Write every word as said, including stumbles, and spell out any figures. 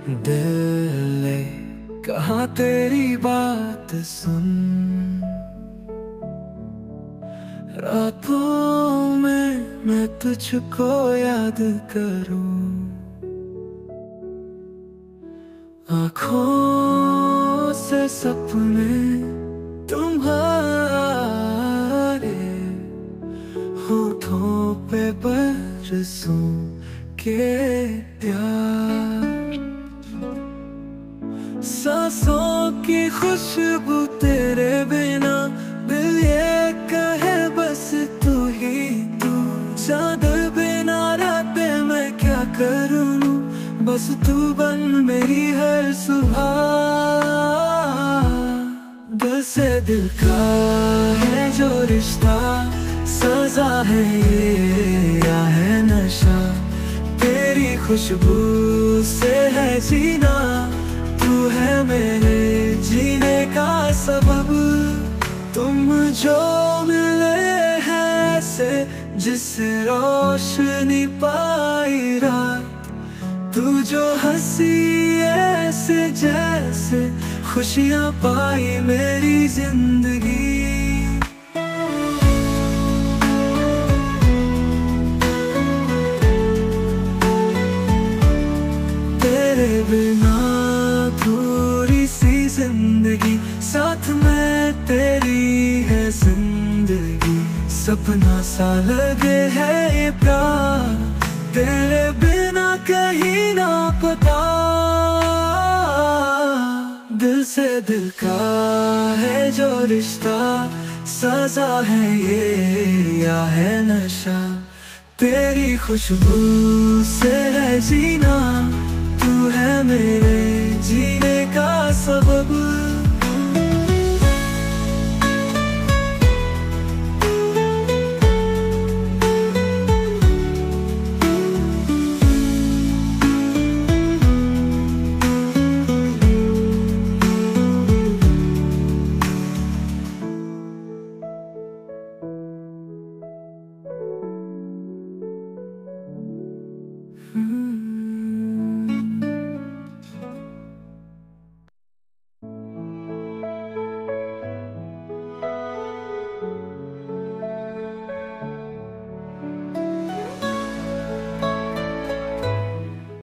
दिल ने कहा तेरी बात सुन, रातों में मैं तुझको याद करूं, आँखों से सपने तुम्हारे, होठों पे बरसों के प्यार, सांसों की खुशबू तेरे बिना दिल ये कहे बस तू ही तू, चाँद बिना रातें मैं क्या करूं, बस तू बन मेरी हर सुबह। दिल से दिल का है जो रिश्ता, सजा है ये या है नशा, तेरी खुशबू से है जीना, तू है मेरे जीने का सबब। तुम जो मिले हैं ऐसे जिससे रोशनी पाई रात, तू जो हंसी ऐसे जैसे खुशियाँ पाई मेरी जिंदगी। तेरे बिना थोड़ी सी जिंदगी, साथ में तेरी है जिंदगी, सपना सा लगे है ये प्यार, तेरे बिना कहीं ना पता। दिल से दिल का है जो रिश्ता, सजा है ये या है नशा, तेरी खुशबू से है जीना, तू है मेरे